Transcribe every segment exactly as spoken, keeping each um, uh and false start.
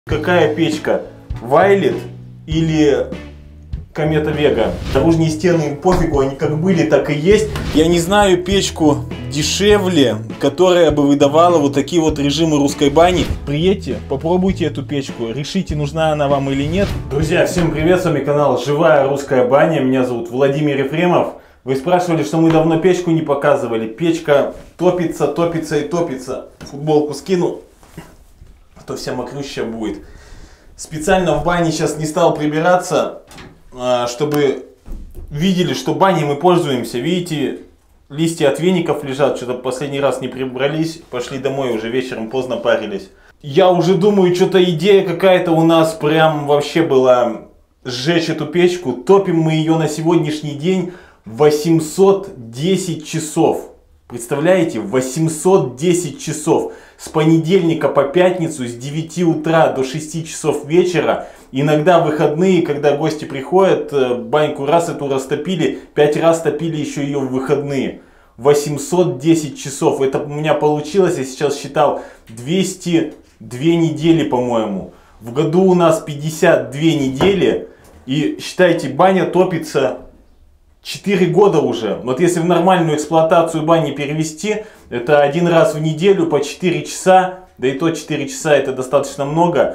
Какая печка? Вайлет или Комета Вега? Наружные стены им пофигу, они как были, так и есть. Я не знаю печку дешевле, которая бы выдавала вот такие вот режимы русской бани. Приедьте, попробуйте эту печку, решите, нужна она вам или нет. Друзья, всем привет, с вами канал Живая Русская Баня. Меня зовут Владимир Ефремов. Вы спрашивали, что мы давно печку не показывали. Печка топится, топится и топится. Футболку скину, а то вся мокрющая будет. Специально в бане сейчас не стал прибираться, чтобы видели, что баней мы пользуемся. Видите, листья от веников лежат, что-то последний раз не прибрались, пошли домой, уже вечером поздно парились. Я уже думаю, что-то идея какая-то у нас прям вообще была сжечь эту печку. Топим мы ее на сегодняшний день восемьсот десять часов. Представляете, восемьсот десять часов. С понедельника по пятницу с девяти утра до шести часов вечера. Иногда в выходные, когда гости приходят, баньку раз эту растопили, пять раз топили еще ее в выходные. восемьсот десять часов. Это у меня получилось, я сейчас считал, двести две недели, по-моему. В году у нас пятьдесят две недели. И считайте, баня топится четыре года уже. Вот если в нормальную эксплуатацию бани перевести, это один раз в неделю по четыре часа. Да и то четыре часа это достаточно много.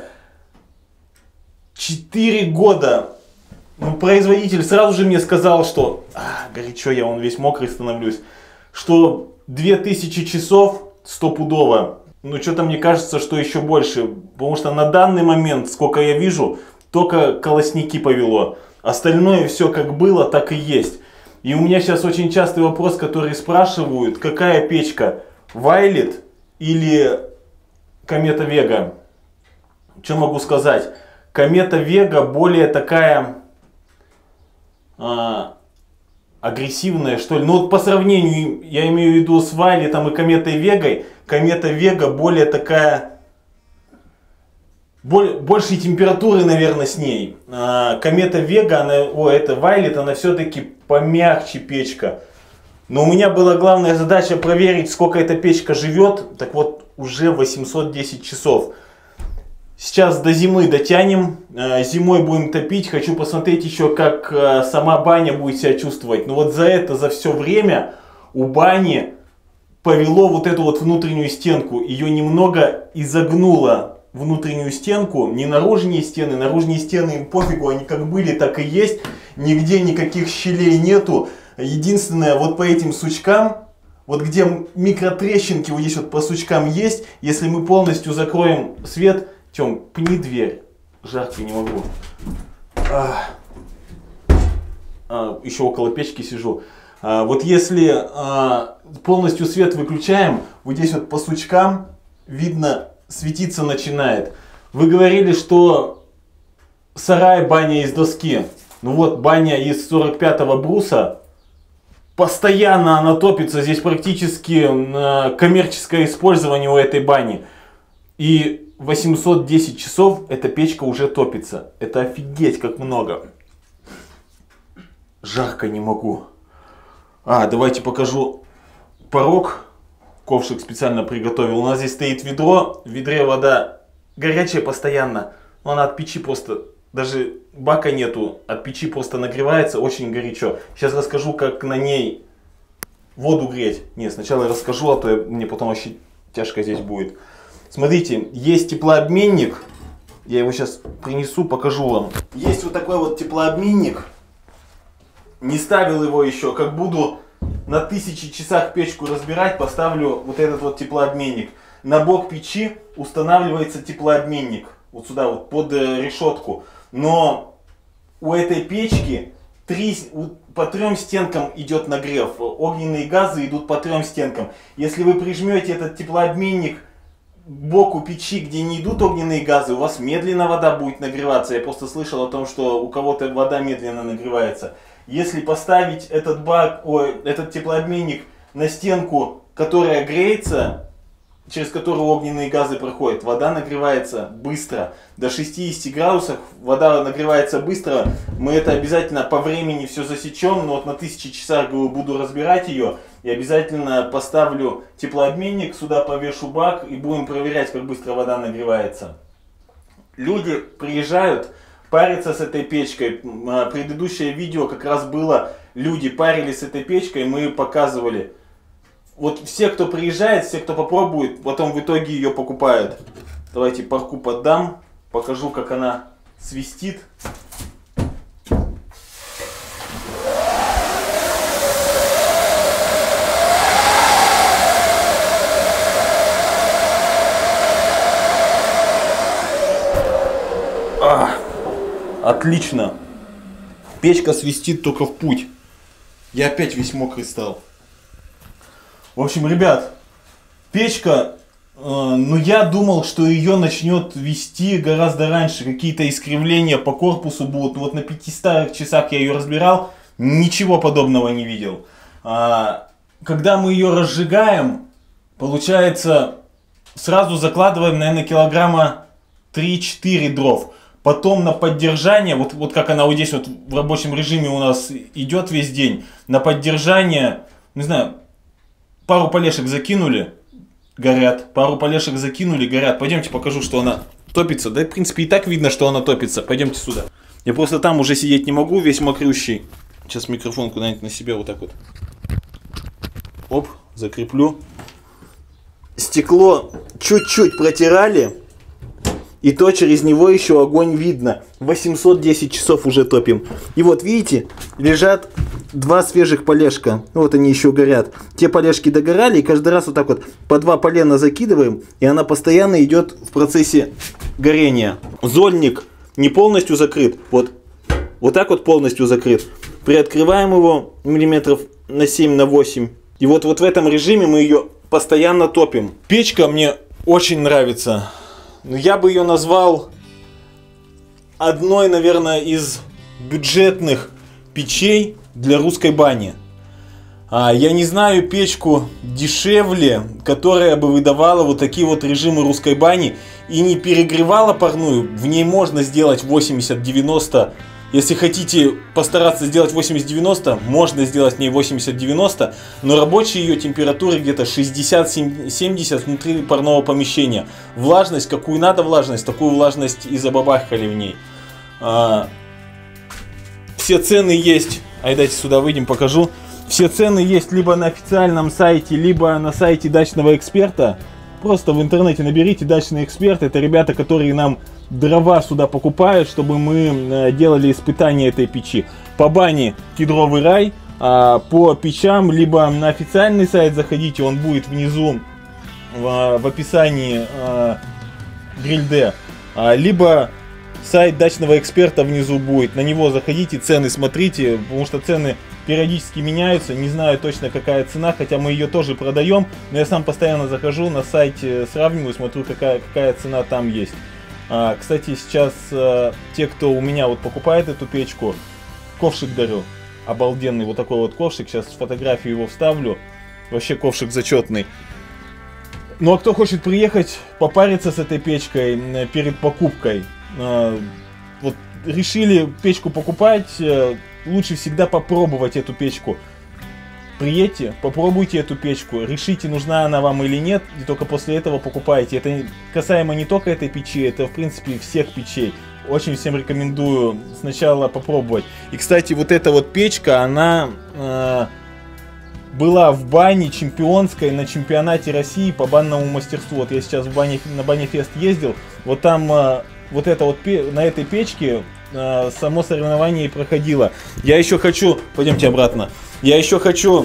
четыре года. Ну, производитель сразу же мне сказал, что... А, горячо, я вон весь мокрый становлюсь. Что две тысячи часов стопудово. Ну, что-то мне кажется, что еще больше. Потому что на данный момент, сколько я вижу, только колосники повело. Остальное все как было, так и есть. И у меня сейчас очень частый вопрос, который спрашивают, какая печка, Вайлет или Комета Вега? Что могу сказать? Комета Вега более такая а, агрессивная, что ли. Ну вот по сравнению, я имею в виду с Вайлетом и Кометой Вегой, Комета Вега более такая... Большей температуры, наверное, с ней. А, Комета Вега, она, о, это Вайлет, она все-таки помягче печка. Но у меня была главная задача проверить, сколько эта печка живет. Так вот, уже восемьсот десять часов. Сейчас до зимы дотянем. А, зимой будем топить. Хочу посмотреть еще, как а, сама баня будет себя чувствовать. Но вот за это, за все время у бани повело вот эту вот внутреннюю стенку. Ее немного изогнуло. Внутреннюю стенку, не наружные стены, наружные стены им пофигу, они как были, так и есть, нигде никаких щелей нету. Единственное, вот по этим сучкам, вот где микротрещинки вот здесь вот по сучкам есть, если мы полностью закроем свет, Тём, пни дверь, жарко не могу. А, а, еще около печки сижу. А, вот если а, полностью свет выключаем, вот здесь вот по сучкам видно, светиться начинает. Вы говорили, что сарай баня из доски. Ну вот, баня из сорок пятого бруса. Постоянно она топится. Здесь практически коммерческое использование у этой бани. И восемьсот десять часов эта печка уже топится. Это офигеть как много. Жарко не могу. А, давайте покажу порог. Ковшик специально приготовил. У нас здесь стоит ведро. В ведре вода горячая постоянно. Но она от печи просто... Даже бака нету. От печи просто нагревается. Очень горячо. Сейчас расскажу, как на ней воду греть. Нет, сначала я расскажу, а то мне потом вообще тяжко здесь будет. Смотрите, есть теплообменник. Я его сейчас принесу, покажу вам. Есть вот такой вот теплообменник. Не ставил его еще. Как буду... на тысячи часах печку разбирать, поставлю вот этот вот теплообменник. На бок печи устанавливается теплообменник. Вот сюда вот под решетку. Но у этой печки три, по трем стенкам идет нагрев. Огненные газы идут по трем стенкам. Если вы прижмете этот теплообменник к боку печи, где не идут огненные газы, у вас медленно вода будет нагреваться. Я просто слышал о том, что у кого-то вода медленно нагревается. Если поставить этот бак, ой, этот теплообменник на стенку, которая греется, через которую огненные газы проходят, вода нагревается быстро. До шестидесяти градусов вода нагревается быстро. Мы это обязательно по времени все засечем. Но вот на тысячи часах буду разбирать ее. И обязательно поставлю теплообменник, сюда повешу бак и будем проверять, как быстро вода нагревается. люди приезжают, парятся с этой печкой. Предыдущее видео как раз было, люди парились с этой печкой, мы показывали. Вот все, кто приезжает, все, кто попробует, потом в итоге ее покупают. Давайте парку поддам, покажу, как она свистит. А, отлично. Печка свистит только в путь. Я опять весь мокрый стал. В общем, ребят, печка, э, ну я думал, что ее начнет вести гораздо раньше. Какие-то искривления по корпусу будут. Вот на пяти старых часах я ее разбирал, ничего подобного не видел. А, когда мы ее разжигаем, получается, сразу закладываем, наверное, килограмма три-четыре дров. Потом на поддержание, вот, вот как она вот здесь вот в рабочем режиме у нас идет весь день, на поддержание, не знаю, пару полешек закинули, горят, пару полешек закинули, горят. Пойдемте покажу, что она топится. Да, в принципе, и так видно, что она топится. Пойдемте сюда. Я просто там уже сидеть не могу, весь мокрющий. Сейчас микрофон куда-нибудь на себя вот так вот. Оп, закреплю. Стекло чуть-чуть протирали. И то через него еще огонь видно. восемьсот десять часов уже топим. И вот видите, лежат два свежих полежка. Вот они еще горят. Те полежки догорали, и каждый раз вот так вот по два полена закидываем. И она постоянно идет в процессе горения. Зольник не полностью закрыт. Вот, вот так вот полностью закрыт. Приоткрываем его миллиметров на семь, на восемь. И вот, вот в этом режиме мы ее постоянно топим. Печка мне очень нравится. Я бы ее назвал одной, наверное, из бюджетных печей для русской бани. А, я не знаю печку дешевле, которая бы выдавала вот такие вот режимы русской бани и не перегревала парную. В ней можно сделать восемьдесят-девяносто. Если хотите постараться сделать восемьдесят-девяносто, можно сделать в ней восемьдесят-девяносто, но рабочие ее температуры где-то шестьдесят-семьдесят внутри парного помещения. Влажность, какую надо влажность, такую влажность и забабахали в ней. А, все цены есть, а дайте сюда выйдем, покажу. Все цены есть либо на официальном сайте, либо на сайте Дачного Эксперта. Просто в интернете наберите Дачный Эксперт, это ребята, которые нам дрова сюда покупают, чтобы мы делали испытания этой печи. По бане Кедровый рай, а по печам либо на официальный сайт заходите, он будет внизу в, в описании а, Гриль-Д, а, либо сайт Дачного Эксперта внизу будет, на него заходите, цены смотрите, потому что цены периодически меняются, не знаю точно какая цена, хотя мы ее тоже продаем, но я сам постоянно захожу на сайте, сравниваю, смотрю какая, какая цена там есть. А, кстати, сейчас а, те, кто у меня вот покупает эту печку, ковшик дарю, обалденный вот такой вот ковшик, сейчас фотографию его вставлю, вообще ковшик зачетный. Ну а кто хочет приехать, попариться с этой печкой перед покупкой, а, вот решили печку покупать, лучше всегда попробовать эту печку. Приедьте, попробуйте эту печку, решите, нужна она вам или нет, и только после этого покупайте. Это касаемо не только этой печи, это в принципе всех печей. Очень всем рекомендую сначала попробовать. И, кстати, вот эта вот печка, она э, была в бане чемпионской на чемпионате России по банному мастерству. Вот я сейчас в бане, на Банефест ездил, вот там э, вот это вот на этой печке э, само соревнование и проходило. Я еще хочу, пойдемте обратно. Я еще хочу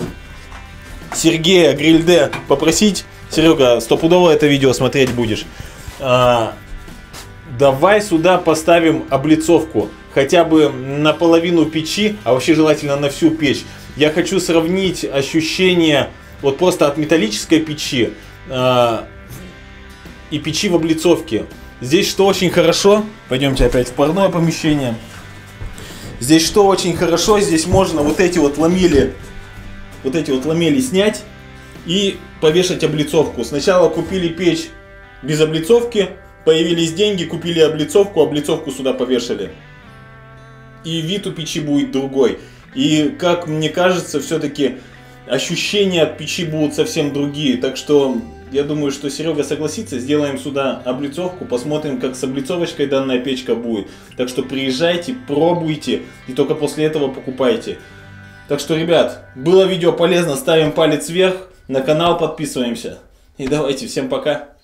Сергея Гриль-Д попросить. Серега, стопудово это видео смотреть будешь. А, давай сюда поставим облицовку. Хотя бы на половину печи, а вообще желательно на всю печь. Я хочу сравнить ощущения вот просто от металлической печи а, и печи в облицовке. Здесь что очень хорошо. Пойдемте опять в парное помещение. Здесь что очень хорошо, здесь можно вот эти вот ламели, вот эти вот ламели снять и повешать облицовку. Сначала купили печь без облицовки, появились деньги, купили облицовку, облицовку сюда повешали. И вид у печи будет другой. И как мне кажется, все-таки ощущения от печи будут совсем другие. Так что я думаю, что Серега согласится. Сделаем сюда облицовку, посмотрим, как с облицовочкой данная печка будет. Так что приезжайте, пробуйте и только после этого покупайте. Так что, ребят, было видео полезно, ставим палец вверх, на канал подписываемся. И давайте, всем пока.